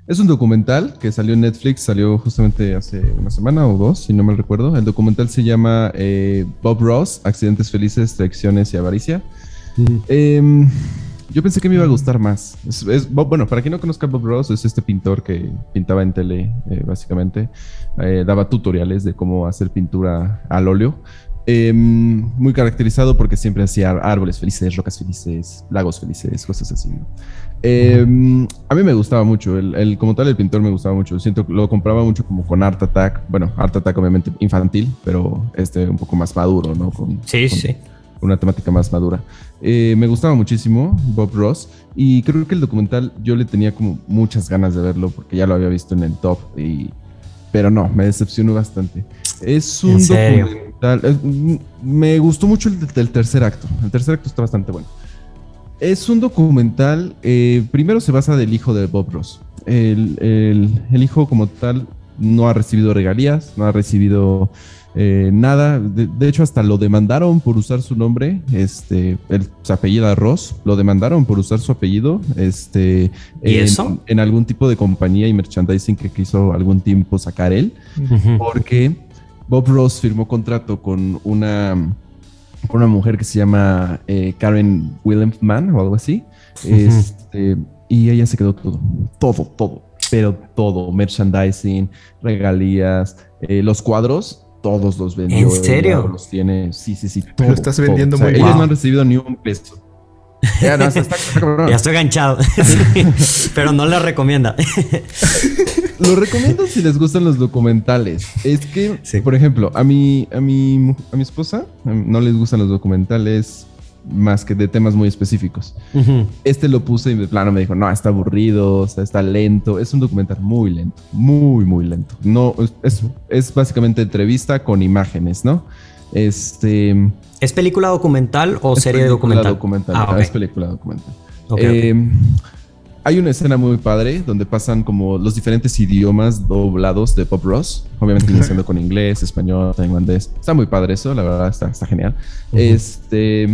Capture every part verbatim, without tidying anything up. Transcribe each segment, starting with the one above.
Es un documental que salió en Netflix, salió justamente hace una semana o dos, si no mal recuerdo. El documental se llama eh, Bob Ross, Accidentes Felices, Traiciones y Avaricia. Ujú. Em, yo pensé que me iba a gustar más. Es, es Bob- bueno, para quien no conozca a Bob Ross, es este pintor que pintaba en tele, eh, básicamente. Eh, daba tutoriales de cómo hacer pintura al óleo. Em, muy caracterizado porque siempre hacía árboles felices, rocas felices, lagos felices, cosas así, ¿no? Eh, Ujú. a mí me gustaba mucho, el, el- como tal el pintor me gustaba mucho, siento que lo compraba mucho como con Art Attack, bueno, Art Attack obviamente infantil, pero este un poco más maduro, ¿no? Con, Sí, con sí. una temática más madura. Eh, me gustaba muchísimo Bob Ross y creo que el documental yo le tenía como muchas ganas de verlo porque ya lo había visto en el top, y, pero no, me decepcionó bastante. Es En un serio. documental, es- m- me gustó mucho el, del tercer acto, el tercer acto está bastante bueno. Es un documental, eh, primero se basa del hijo de Bob Ross. El, el- el hijo como tal no ha recibido regalías, no ha recibido eh, nada. De, de hecho, hasta lo demandaron por usar su nombre. Este, él se apellida Ross, lo demandaron por usar su apellido este, ¿Y eso? en, en algún tipo de compañía y merchandising que quiso algún tiempo sacar él, Ujú. porque Bob Ross firmó contrato con una una mujer que se llama eh, Karen Wilhelmsman o algo así. Ujú. Este, y ella se quedó todo, todo, todo, pero todo, merchandising, regalías, eh, los cuadros, todos los ¿En vendió ella, o serio? los tiene, sí, sí, sí, Pero todo, estás todo. O vendiendo sea, muy ellos bien. no han Wow. recibido ni un peso. Ya, no, está, está, está Ya cabrón. estoy ganchado. Sí. Pero no le recomienda. Lo recomiendo si les gustan los documentales. Es que, Sí. por ejemplo, a mi, a mi, mu- a mi esposa a mí no les gustan los documentales más que de temas muy específicos. Ujú. Este lo puse y de plano me dijo, no, está aburrido, o sea, está lento. Es un documental muy lento, muy, muy lento. No, es, es, es básicamente entrevista con imágenes, ¿no? Este, ¿Es película documental o es serie película documental? documental. Ah, ok. Es película documental. Ok, ok. Eh, hay una escena muy padre donde pasan como los diferentes idiomas doblados de Bob Ross, obviamente iniciando con inglés, español, tailandés. Está muy padre eso, la verdad, está, está genial. Ujú. Este,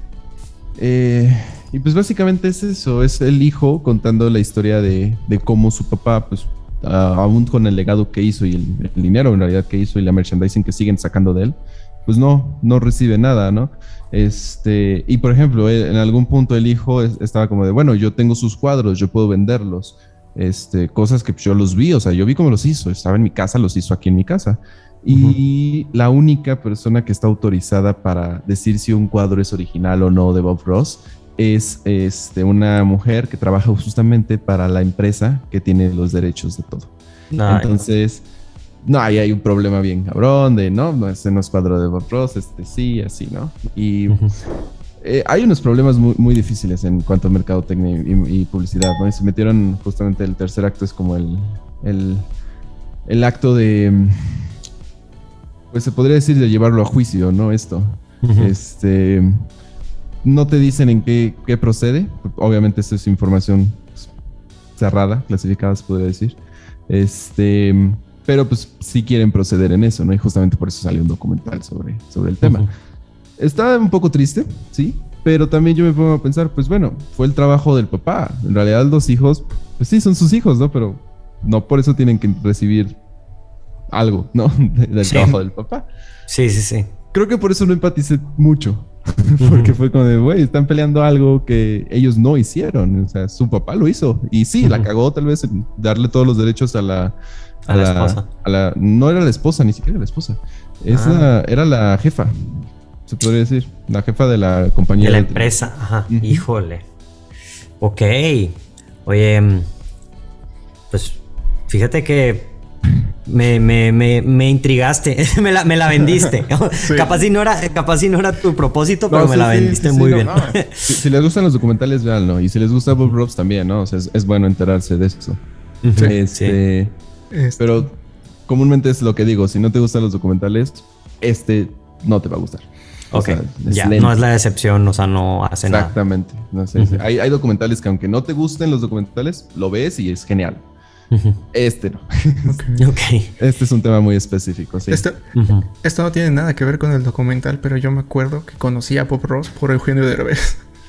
eh, y pues básicamente es eso, es el hijo contando la historia de, de cómo su papá, pues ah, aún con el legado que hizo y el, el dinero en realidad que hizo y la merchandising que siguen sacando de él, pues no, no recibe nada, ¿no? Este, y por ejemplo, él- en algún punto el hijo es- estaba como de, bueno, yo tengo sus cuadros, yo puedo venderlos, este, cosas que yo los vi, o sea, yo vi cómo los hizo, estaba en mi casa, los hizo aquí en mi casa. Ujú. Y la única persona que está autorizada para decir si un cuadro es original o no de Bob Ross es este, una mujer que trabaja justamente para la empresa que tiene los derechos de todo. Ay, Entonces, no, ahí hay un problema bien cabrón de, no, no, este no es cuadro de Bob Ross, este sí, así, ¿no? Y ujú. eh, hay unos problemas muy, muy difíciles en cuanto a mercadotecnia y, y publicidad, ¿no? Y se metieron justamente el tercer acto, es como el, el, el acto de, pues se podría decir de llevarlo a juicio, ¿no? Esto. Ujú. Este, no te dicen en qué, qué procede, obviamente esto es información cerrada, clasificada, se podría decir. Este, pero pues sí quieren proceder en eso, ¿no? Y justamente por eso salió un documental sobre, sobre el tema. Ujú. Está un poco triste, sí, pero también yo me pongo a pensar, pues bueno, fue el trabajo del papá. En realidad los hijos, pues sí, son sus hijos, ¿no? Pero no por eso tienen que recibir algo, ¿no? Del Sí. trabajo del papá. Sí, sí, sí. Creo que por eso no empaticé mucho. Porque fue como de, güey, están peleando algo que ellos no hicieron. O sea, su papá lo hizo. Y sí, la Ujú. cagó tal vez en darle todos los derechos a la... A la esposa. a la- no era la esposa, ni siquiera la esposa. Es Ah. la- era la jefa, se podría decir. La jefa de la compañía. De la de- empresa, ajá. Ujú. Híjole. Ok. Oye, mm, pues fíjate que me, me, me, me intrigaste, me la, me la vendiste. Sí. Capaz si no era, capaz si no era tu propósito, pero No, me sí, la sí, vendiste sí, sí, muy no, bien. no. Si, si les gustan los documentales, véanlo. Y si les gusta Bob Ross también, ¿no? O sea, es, es bueno enterarse de eso. Ujú, sí. Este, Este, Pero comúnmente es lo que digo. Si no te gustan los documentales, este no te va a gustar. O Ok, sea, es ya, lento. no es la decepción, o sea, no hace nada. Exactamente. No sé, Ujú. hay, hay documentales que aunque no te gusten los documentales, lo ves y es genial. Ujú. Este no. ok. Ok. Este es un tema muy específico, sí. Esto, Ujú. esto no tiene nada que ver con el documental, pero yo me acuerdo que conocí a Bob Ross por Eugenio Derbez.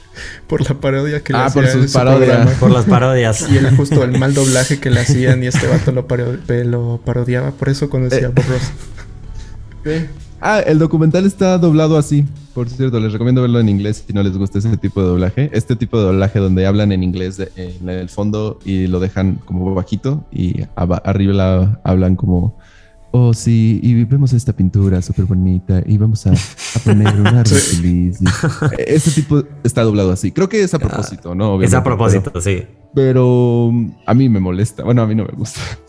por la parodia que le Ah, hacía por sus en su parodias. programa. Por las parodias. Y era justo el mal doblaje que le hacían y este vato lo, paro- lo parodiaba. Por eso conocía a Bob Ross. Sí. Ah, el documental está doblado así. Por cierto, les recomiendo verlo en inglés si no les gusta ese tipo de doblaje. Este tipo de doblaje donde hablan en inglés de- en el fondo y lo dejan como bajito y aba- arriba la- hablan como, oh sí, y vemos esta pintura súper bonita y vamos a, a poner un árbol Sí. feliz. Y este tipo está doblado así. Creo que es a propósito, ¿no? Es Obviamente, a propósito, pero, sí. pero a mí me molesta. Bueno, a mí no me gusta.